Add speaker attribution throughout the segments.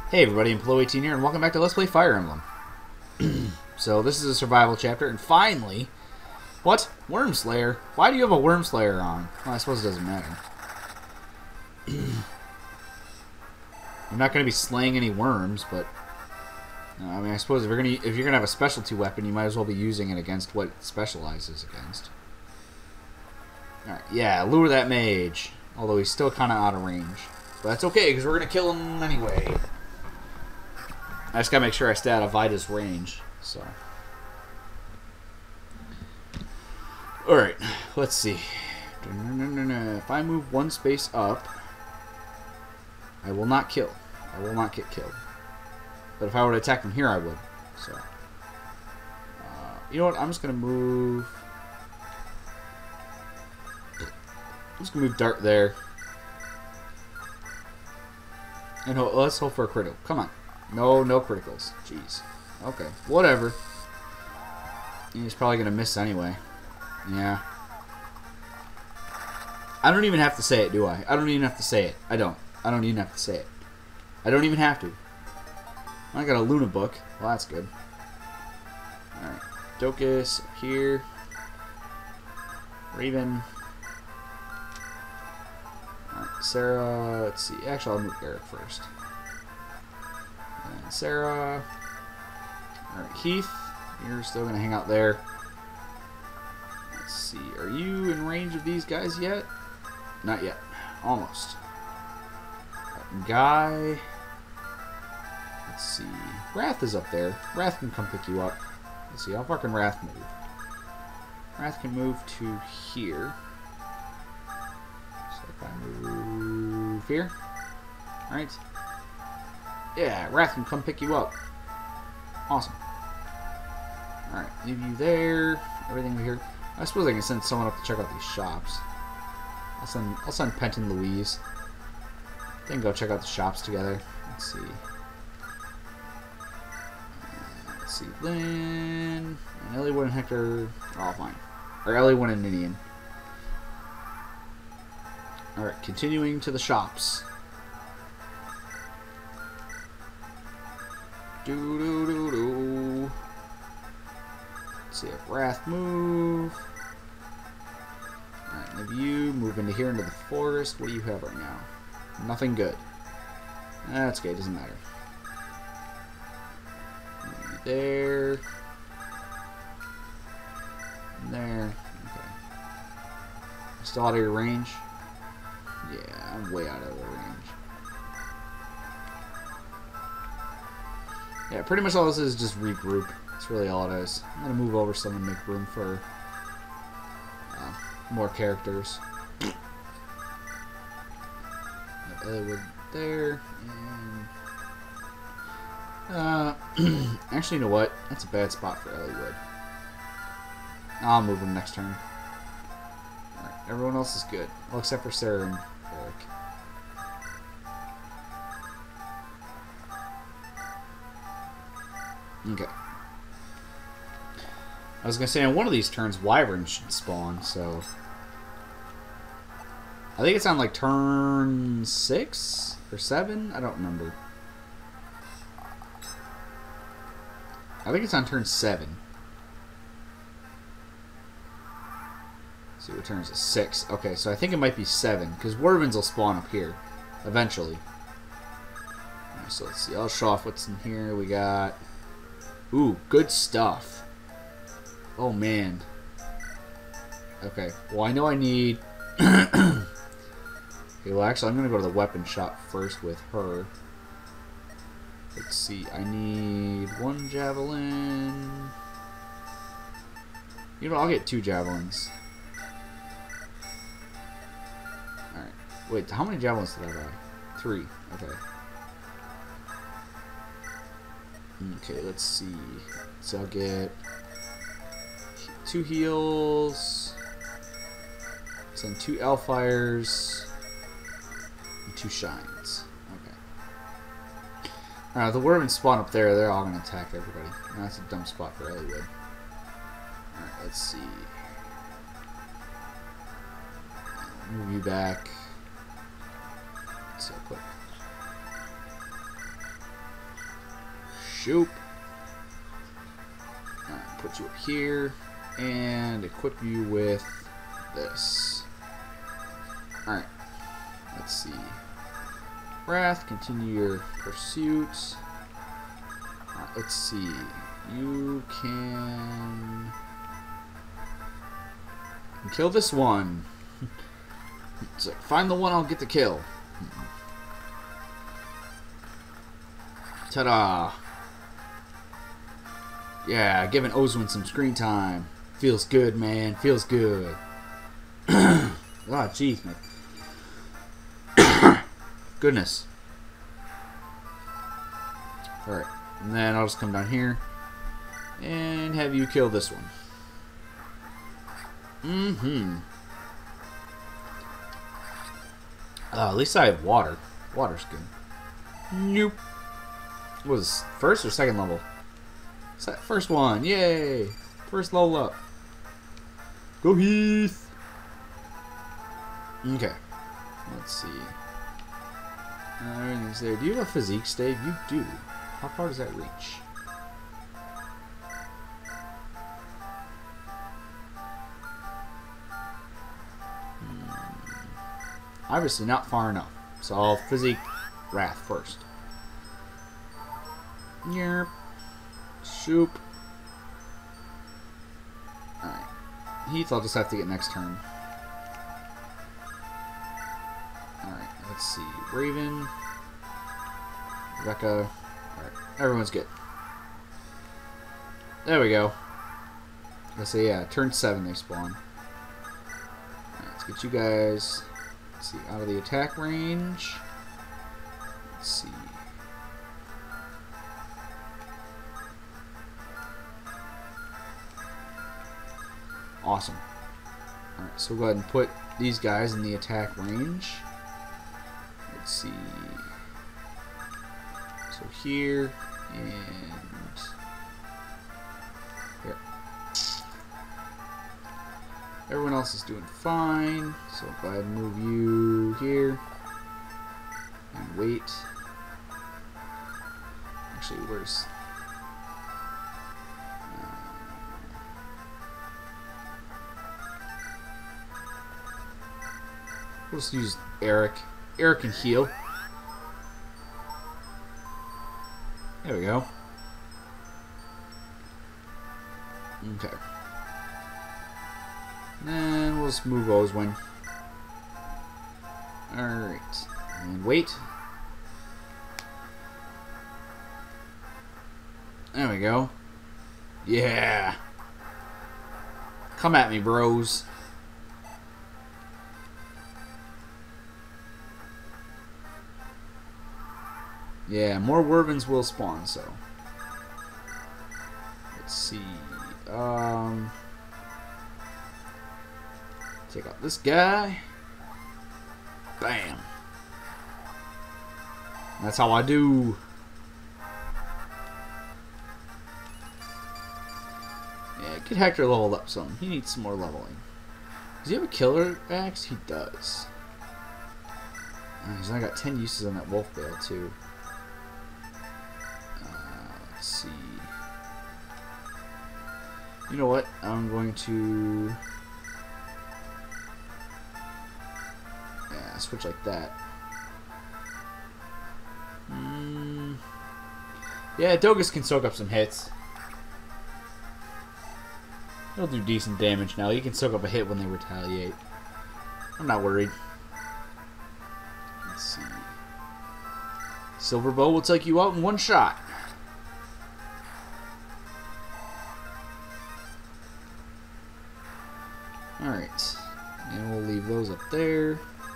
Speaker 1: Hey everybody, Employee18 here, and welcome back to Let's Play Fire Emblem. So this is a survival chapter, and finally... What? Worm Slayer? Why do you have a Worm Slayer on? Well, I suppose it doesn't matter. You're not going to be slaying any worms, but... I mean, I suppose if you're gonna have a specialty weapon, you might as well be using it against what it specializes against. Alright, yeah, lure that mage. Although he's still kind of out of range. But that's okay, because we're going to kill him anyway. I just gotta make sure I stay out of Vida's range, so. Alright, let's see. If I move one space up, I will not kill. I will not get killed. But if I were to attack from here, I would. So. You know what? I'm just gonna move. I'm just gonna move Dart there. And let's hope for a critical. Come on. No criticals. Jeez. Okay. Whatever. He's probably going to miss anyway. Yeah. I don't even have to say it, do I? I don't even have to say it. I don't even have to say it. I don't even have to. I got a Luna book. Well, that's good. Alright. Docus up here. Raven. Alright. Sarah. Let's see. Actually, I'll move Eric first. And Sarah. Alright, Heath. You're still going to hang out there. Let's see. Are you in range of these guys yet? Not yet. Almost. Guy. Let's see. Wrath is up there. Wrath can come pick you up. Let's see. How far can Wrath move? Wrath can move to here. So if I move here. Alright. Yeah, Wrath can come pick you up. Awesome. Alright, leave you there. Everything over here. I suppose I can send someone up to check out these shops. I'll send Pent and Louise. They can go check out the shops together. Let's see. Let's see. Lynn and Eliwood and Hector are all fine. Or Eliwood and Ninian. Alright, continuing to the shops. Do. Let's see if Wrath move. Alright, and if you move into here into the forest, what do you have right now? Nothing good. That's okay, doesn't matter. There. And there. Okay. Still out of your range? Yeah, I'm way out of the range. Yeah, pretty much all this is just regroup. That's really all it is. I'm going to move over some and make room for more characters. Eliwood there. And, actually, you know what? That's a bad spot for Eliwood. I'll move him next turn. Alright, everyone else is good. Well, except for Sarah and Eric. Okay. I was going to say, on one of these turns, wyrvn should spawn, so... I think it's on, like, turn 6 or 7? I don't remember. I think it's on turn 7. Let's see, what turn is it? 6. Okay, so I think it might be 7, because wyrvns will spawn up here, eventually. Right, so let's see, I'll show off what's in here. We got... Ooh, good stuff. Oh, man. Okay. Well, I know I need... Okay, well, actually, I'm going to go to the weapon shop first with her. Let's see. I need 1 javelin. You know, I'll get 2 javelins. Alright. Wait, how many javelins did I buy? 3. Okay. Okay, let's see. So I'll get 2 heals, send 2 Elfires, and 2 shines. Okay. The wyrvn spawn up there. They're all going to attack everybody. That's a dumb spot for Eliwood. Alright, let's see. Move you back. So put Shoop. Alright, put you up here. And equip you with this. Alright. Let's see. Wrath, continue your pursuit. Let's see. You can kill this one. So find the one I'll get the kill. Ta-da! Yeah, giving Ozwin some screen time. Feels good, man. Feels good. Oh, jeez, man. Goodness. Alright. And then I'll just come down here and have you kill this one. At least I have water. Water's good. Nope. Was this first or second level? First one. Yay. First level up. Go Heath. Okay. Let's see. Everything's there. Do you have a physique stave? You do. How far does that reach? Obviously not far enough. So I'll physique Wrath first. Yerp. Shoop. Alright. Heath I'll just have to get next turn. Alright, let's see. Raven. Rebecca. Alright, everyone's good. There we go. Let's say, yeah, turn 7 they spawn. Alright, let's get you guys, let's see, out of the attack range. Let's see. Awesome. Alright, so we'll go ahead and put these guys in the attack range. Let's see. So here and here. Everyone else is doing fine. So go ahead and move you here. And wait. Actually, where's... we'll just use Eric. Eric can heal. There we go. Okay. Then we'll just move Ozwin. Alright. And wait. There we go. Yeah. Come at me, bros. Yeah, more wyrvns will spawn, so. Let's see. Take out this guy. Bam. That's how I do. Yeah, get Hector leveled up some. He needs some more leveling. Does he have a killer axe? He does. He's only got 10 uses on that wolf bale, too. Let's see. You know what? I'm going to... yeah, switch like that. Yeah, Dogus can soak up some hits. He'll do decent damage now. He can soak up a hit when they retaliate. I'm not worried. Let's see. Silverbow will take you out in one shot. Alright. And we'll leave those up there.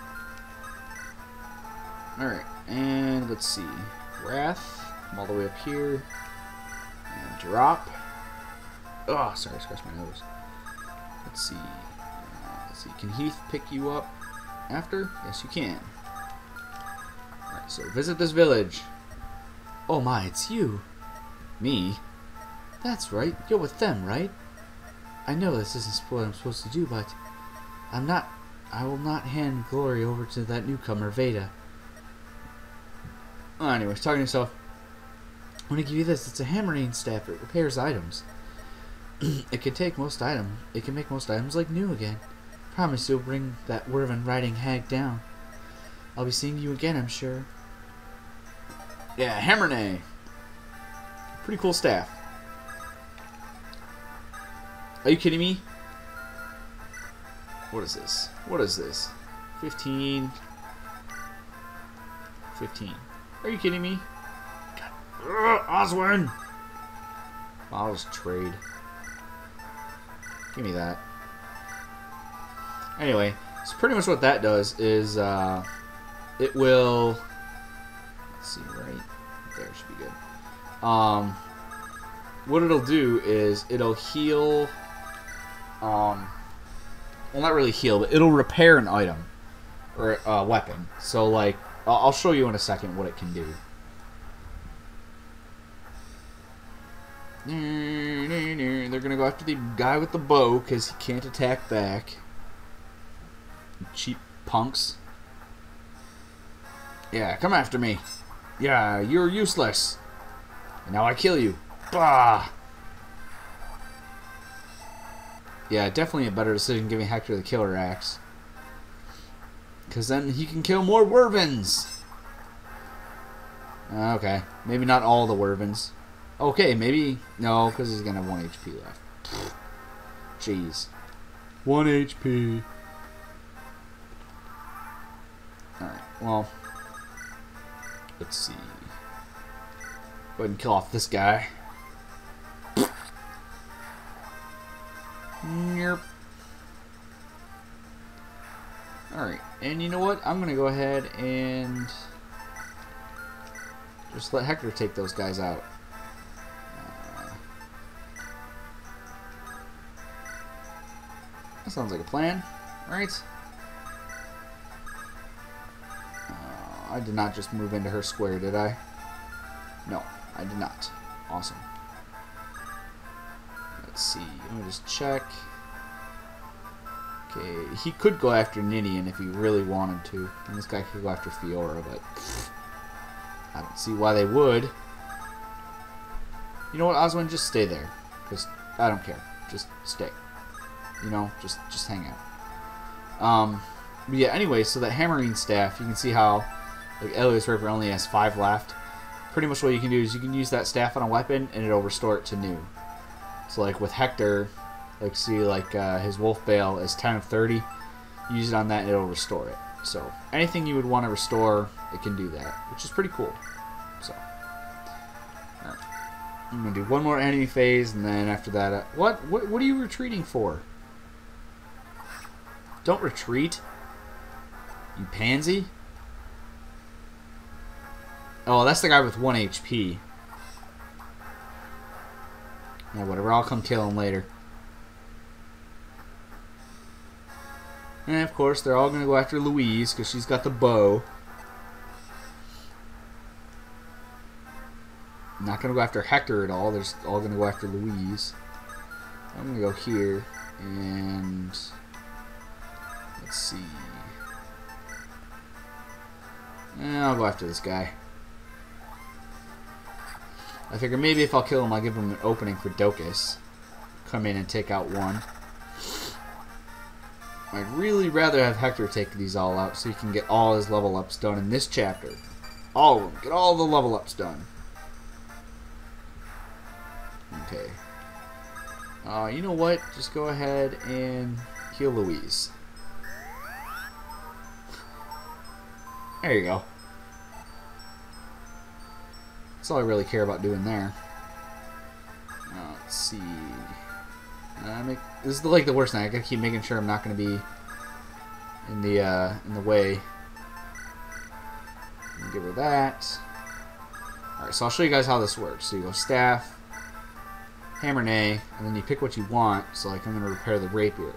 Speaker 1: Alright. And let's see. Wrath. Come all the way up here. And drop. Oh, sorry, I scratched my nose. Let's see. Can Heath pick you up after? Yes, you can. Alright, so visit this village. Oh my, it's you. Me? That's right. You're with them, right? I know this isn't what I'm supposed to do, but I will not hand glory over to that newcomer, Veda. Oh, anyways, talking to yourself. I'm gonna give you this. It's a hammering staff. It repairs items. It can take most item. It can make most items like new again. Promise you'll bring that wyrvn riding hag down. I'll be seeing you again, I'm sure. Yeah, hammernay. Pretty cool staff. Are you kidding me? What is this? What is this? 15. 15. Are you kidding me? God. Oswin! I'll just trade. Give me that. Anyway, so pretty much what that does is it will. Let's see, right there should be good. What it'll do is it'll heal. Well, not really heal, but it'll repair an item or a weapon. So, like, I'll show you in a second what it can do. They're gonna go after the guy with the bow because he can't attack back. Cheap punks. Yeah, come after me. Yeah, you're useless. And now I kill you. Bah! Yeah, definitely a better decision giving Hector the killer axe. Because then he can kill more wyrvns. Okay, maybe not all the wyrvns. Okay, maybe... No, because he's going to have 1 HP left. Jeez. 1 HP. Alright, well... Let's see. Go ahead and kill off this guy. Yep. Alright, and you know what? I'm going to go ahead and... just let Hector take those guys out. That sounds like a plan, right? I did not just move into her square, did I? No, I did not. Awesome. Let's see. Let me just check. Okay, he could go after Ninian if he really wanted to. And this guy could go after Fiora, but I don't see why they would. You know what, Oswin? Just stay there. Because I don't care. Just stay. You know, just hang out. But yeah, anyway, so that hammering staff, you can see how like Eliwood's Rapier only has 5 left. Pretty much what you can do is you can use that staff on a weapon and it'll restore it to new. So like with Hector, like see like his Wolf Bale is 10 of 30. Use it on that and it'll restore it. So anything you would want to restore, it can do that, which is pretty cool. So alright. I'm gonna do one more enemy phase and then after that what are you retreating for? Don't retreat, you pansy. Oh, that's the guy with 1 HP. Yeah, whatever. I'll come kill him later. And of course, they're all going to go after Louise because she's got the bow. Not going to go after Hector at all. They're just all going to go after Louise. I'm going to go here and let's see. I'll go after this guy. I figure maybe if I'll kill him, I'll give him an opening for Docus. Come in and take out one. I'd really rather have Hector take these all out so he can get all his level ups done in this chapter. All of them. Get all the level ups done. Okay. You know what? Just go ahead and heal Louise. There you go. That's all I really care about doing there. Let's see. This is like the worst thing. I gotta keep making sure I'm not gonna be in the way. Give her that. All right, so I'll show you guys how this works. So you go staff, hammer nay, and then you pick what you want. So like I'm gonna repair the rapier.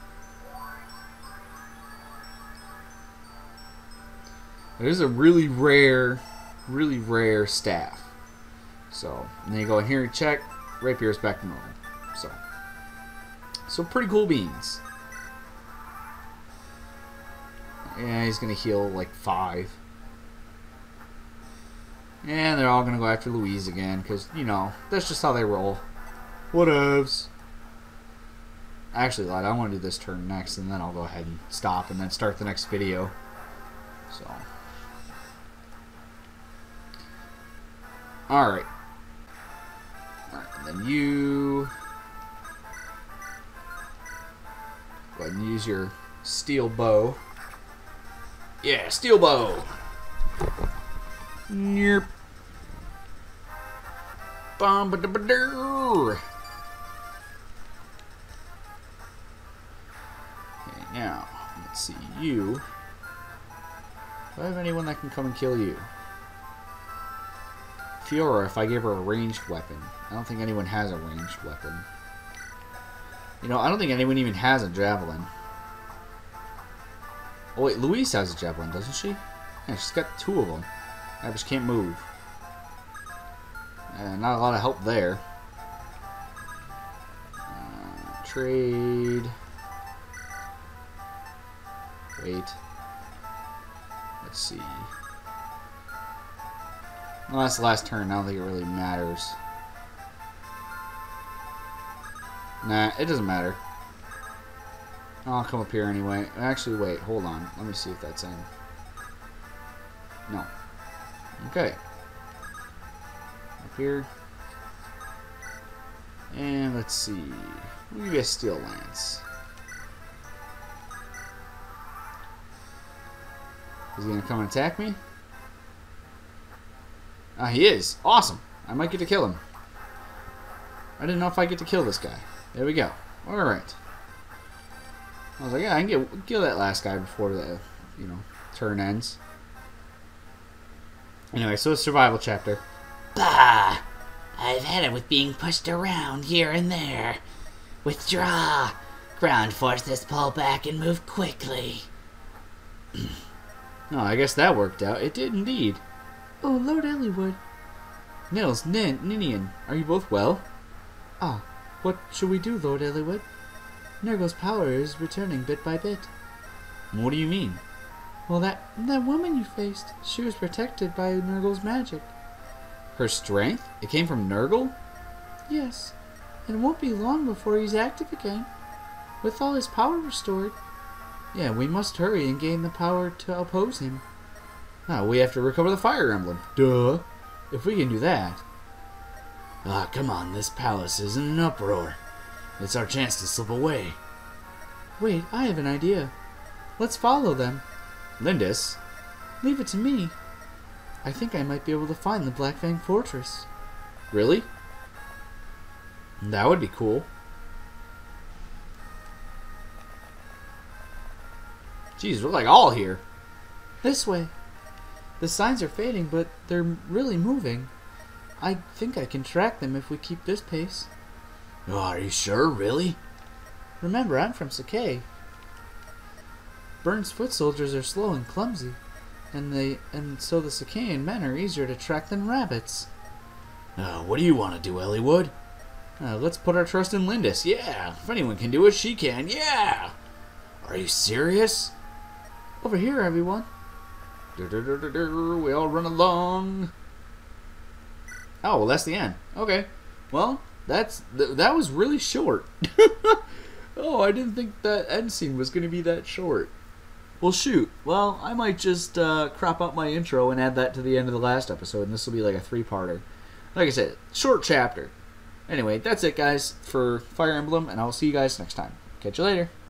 Speaker 1: It is a really rare staff. So, and then you go in here and check, rapier's back to normal. So pretty cool beans. Yeah, he's gonna heal like 5. And they're all going to go after Louise again, because, you know, that's just how they roll. Whatevs. Actually, I want to do this turn next, and then I'll go ahead and stop, and then start the next video. So. Alright. Alright, and then you... go ahead and use your steel bow. Yeah, steel bow! Nerp. Bomb-a-da-ba-dur. Okay, now, let's see, you. Do I have anyone that can come and kill you? Fiora, if I gave her a ranged weapon. I don't think anyone has a ranged weapon. You know, I don't think anyone even has a javelin. Oh wait, Louise has a javelin, doesn't she? Yeah, she's got 2 of them. I just can't move. Not a lot of help there. Trade. Wait. Let's see. Well, that's the last turn. I don't think it really matters. Nah, it doesn't matter. I'll come up here anyway. Actually, wait. Hold on. Let me see if that's in. No. Okay. Up here. And let's see. We'll give you a steel lance. Is he going to come and attack me? Ah, he is. Awesome. I might get to kill him. I didn't know if I get to kill this guy. There we go. Alright. I was like, yeah, I can kill that last guy before the, you know, turn ends. Anyway, so it's survival chapter.
Speaker 2: Bah! I've had it with being pushed around here and there. Withdraw! Ground forces pull back and move quickly.
Speaker 1: Oh, I guess that worked out. It did indeed.
Speaker 3: Oh, Lord Eliwood.
Speaker 1: Nils, Ninian, are you both well?
Speaker 3: Ah, what should we do, Lord Eliwood? Nurgle's power is returning bit by bit.
Speaker 1: What do you mean?
Speaker 3: Well, that woman you faced, she was protected by Nurgle's magic.
Speaker 1: Her strength? It came from Nurgle?
Speaker 3: Yes, and it won't be long before he's active again, with all his power restored. Yeah, we must hurry and gain the power to oppose him.
Speaker 1: Oh, we have to recover the Fire Emblem. Duh. If we can do that.
Speaker 2: Ah, come on, this palace is in an uproar. It's our chance to slip away.
Speaker 3: Wait, I have an idea. Let's follow them.
Speaker 1: Lindis?
Speaker 3: Leave it to me. I think I might be able to find the Black Fang Fortress.
Speaker 1: Really? That would be cool. Jeez, we're like all here.
Speaker 3: This way. The signs are fading, but they're really moving. I think I can track them if we keep this pace.
Speaker 2: Oh, are you sure, really?
Speaker 3: Remember, I'm from Sakai. Burn's foot soldiers are slow and clumsy, and so the Sakayan men are easier to track than rabbits.
Speaker 2: What do you want to do, Eliwood?
Speaker 1: Let's put our trust in Lindis. Yeah, if anyone can do it, she can. Yeah!
Speaker 2: Are you serious?
Speaker 3: Over here, everyone.
Speaker 1: We all run along. Oh, well, that's the end. Okay. Well, that was really short. Oh, I didn't think that end scene was going to be that short. Well, shoot. Well, I might just crop out my intro and add that to the end of the last episode, and this will be like a 3-parter. Like I said, short chapter. Anyway, that's it, guys, for Fire Emblem, and I'll see you guys next time. Catch you later.